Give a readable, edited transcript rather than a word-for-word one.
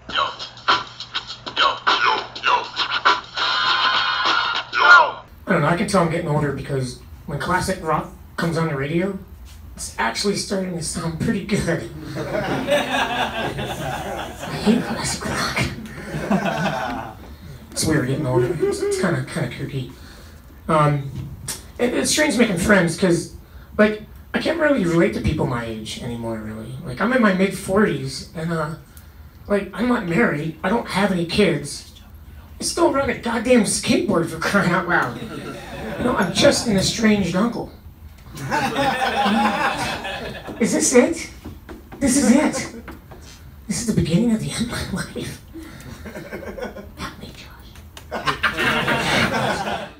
I don't know, I can tell I'm getting older because when classic rock comes on the radio, it's actually starting to sound pretty good. I hate classic rock. It's weird getting older. It's kind of kooky. It's strange making friends because, like, I can't really relate to people my age anymore, really. Like, I'm in my mid-40s, and, like, I'm not married. I don't have any kids. I still ride a goddamn skateboard for crying out loud. You know, I'm just an estranged uncle. Is this it? This is it. This is the beginning of the end of my life. Help me, Josh.